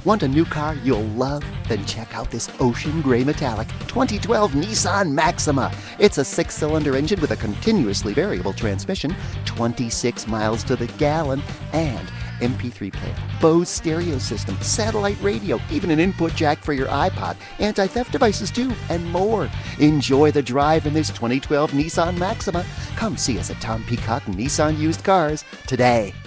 Want a new car you'll love? Then check out this ocean gray metallic 2012 Nissan Maxima. It's a 6-cylinder engine with a continuously variable transmission, 26 miles to the gallon, and MP3 player, Bose stereo system, satellite radio, even an input jack for your iPod, anti-theft devices too, and more. Enjoy the drive in this 2012 Nissan Maxima. Come see us at Tom Peacock Nissan Used Cars today.